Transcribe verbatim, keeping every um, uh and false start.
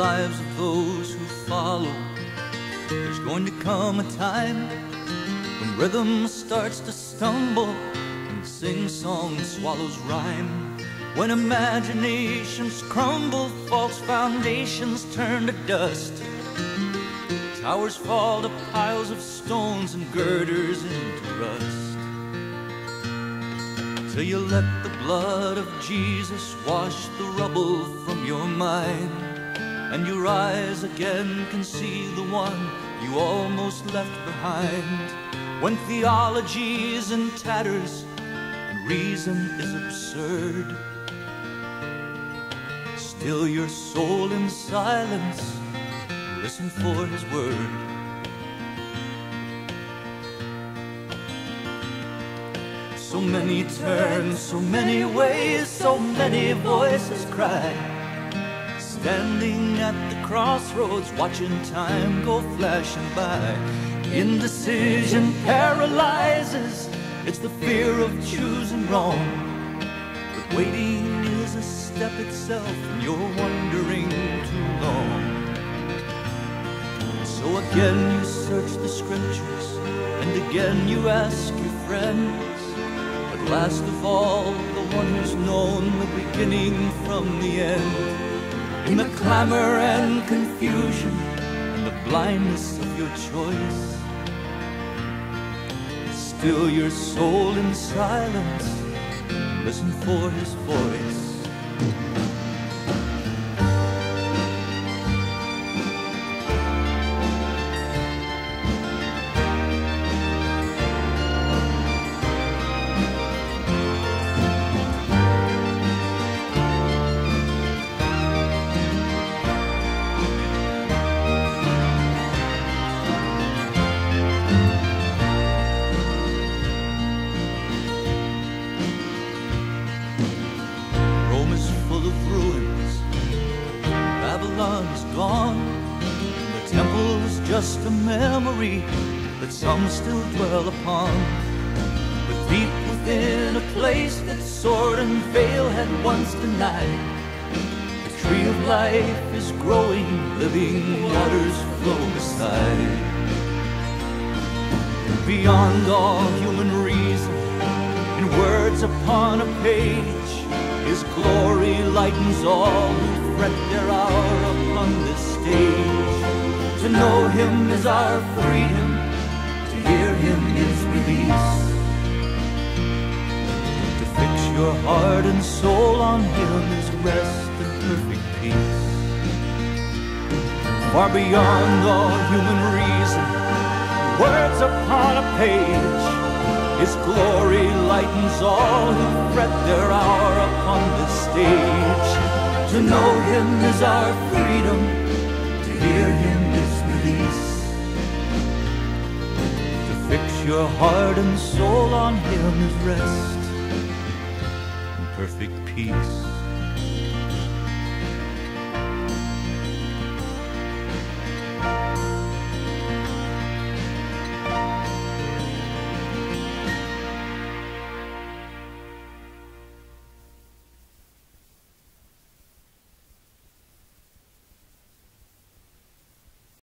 lives of those who follow. There's going to come a time when rhythm starts to stumble and sing-song swallows rhyme. When imaginations crumble, false foundations turn to dust, towers fall to piles of stones and girders into rust. Till you let the blood of Jesus wash the rubble from your mind, and your eyes again can see the one you almost left behind. When theology is in tatters and reason is absurd, still your soul in silence, listen for his word. So many turns, so many ways, so many voices cry, standing at the crossroads, watching time go flashing by. Indecision paralyzes, it's the fear of choosing wrong, but waiting is a step itself and you're wondering too long. So again you search the scriptures, and again you ask your friends, but last of all, the one who's known the beginning from the end. In the clamor and confusion and the blindness of your choice, still your soul in silence, listen for his voice. Babylon's gone, the temple's just a memory that some still dwell upon. But deep within a place that sword and veil had once denied, the tree of life is growing, living waters flow beside. And beyond all human reason, in words upon a page, his glory lightens all who fret their hour upon this stage. To know him is our freedom, to hear him is release. To fix your heart and soul on him is rest and perfect peace. Far beyond all human reason, words upon a page, his glory lightens all who fret their hour upon this stage. To know him is our freedom, to hear him is release. To fix your heart and soul on him is rest and perfect peace.